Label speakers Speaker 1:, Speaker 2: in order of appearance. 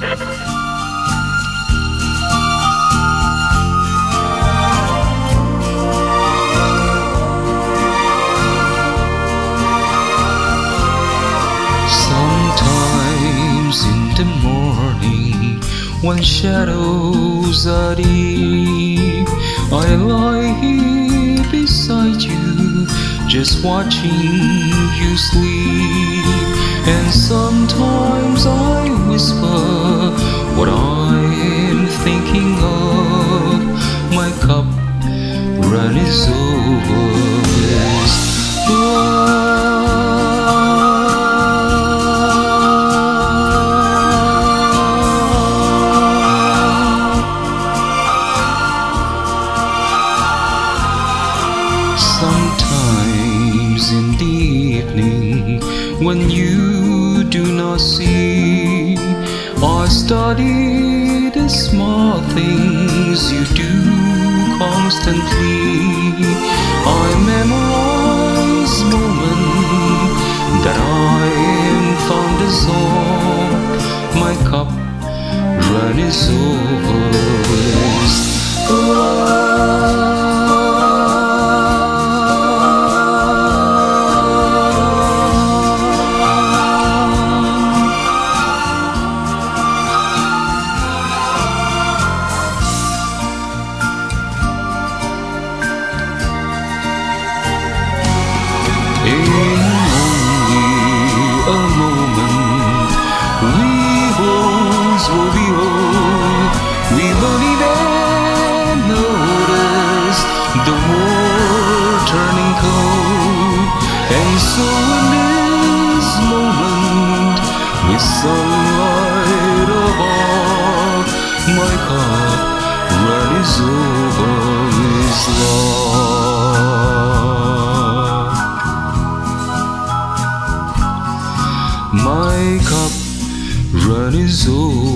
Speaker 1: Sometimes in the morning, when shadows are deep, I lie here beside you, just watching you sleep. And sometimes I whisper what I'm thinking of. My cup runneth over with love. Sometimes in the evening, when you do not see, I study the small things you do constantly. I memorize moments that I am fondest of. My cup runneth over with love. In only a moment, we both will be old. We won't even notice the world turning cold. And so in this moment, with sunlight above, my cup runneth over with love. My cup runneth over